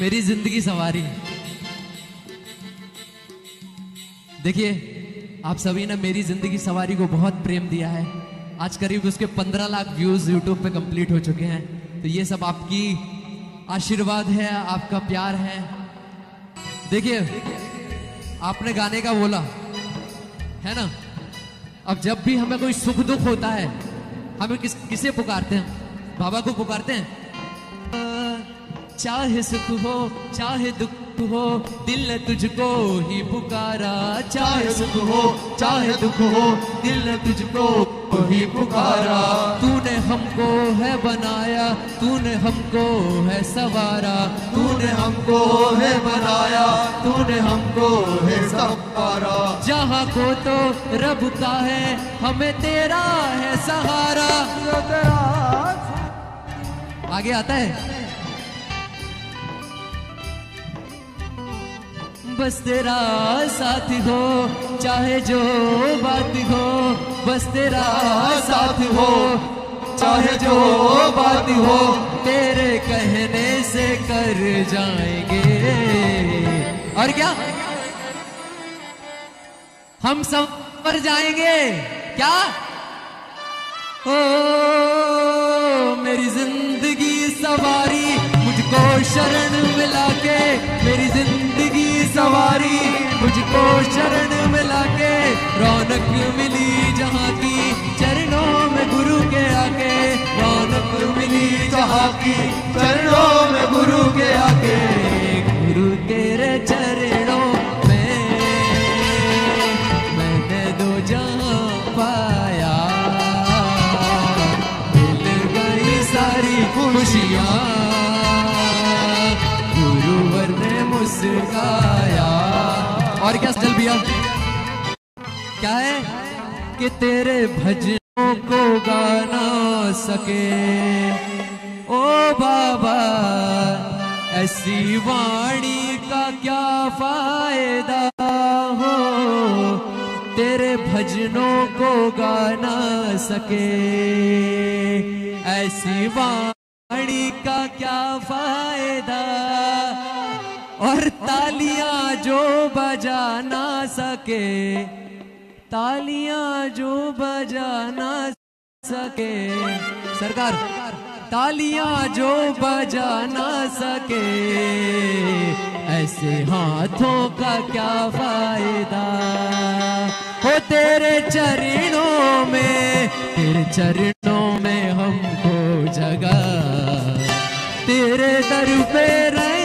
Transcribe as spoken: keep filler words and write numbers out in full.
मेरी जिंदगी सवारी। देखिए आप सभी ने मेरी जिंदगी सवारी को बहुत प्रेम दिया है। आज करीब उसके पंद्रह लाख व्यूज यूट्यूब पे कंप्लीट हो चुके हैं। तो ये सब आपकी आशीर्वाद है, आपका प्यार है। देखिए आपने गाने का बोला है ना, अब जब भी हमें कोई सुख दुख होता है हमें किस किसे पुकारते हैं? बाबा को पुकारते हैं। चाहे सुख हो चाहे दुख हो दिल ने तुझको ही पुकारा, चाहे सुख हो चाहे दुख हो दिल ने तुझको ही पुकारा। तूने हमको है बनाया, तूने हमको है सवारा, तूने हमको है बनाया, तूने हमको है सवारा। जहाँ को तो रब का है हमें तेरा है सहारा। आगे आता है बस तेरा साथ हो चाहे जो बात हो, बस तेरा साथ हो चाहे जो बात हो, तेरे कहने से कर जाएंगे। और क्या हम सब पर जाएंगे क्या? ओ मेरी जिंदगी सवारी मुझको शरण मिला के, मेरी जिंदगी सवारी मुझको शरण मिला के, रौनक मिली जहाँ की चरणों में गुरु के आके, रौनक मिली जहाँ की चरणों में गुरु के आके। गुरु तेरे चरणों में मैंने दो जहाँ पाया, मिल गई सारी खुशियाँ, गुरुवर ने मुस्काया। और क्या चल भैया क्या है कि तेरे भजनों को गा ना सके ओ बाबा, ऐसी वाणी का क्या फायदा हो, तेरे भजनों को गा ना सके, ऐसी वाणी का क्या फायदा। और तालियां जो बजा ना सके, तालियां जो बजा ना सके, सरकार तालियां जो बजा ना सके, ऐसे हाथों का क्या फायदा हो। तेरे चरणों में, तेरे चरणों में हमको जगा, तेरे दर पे रह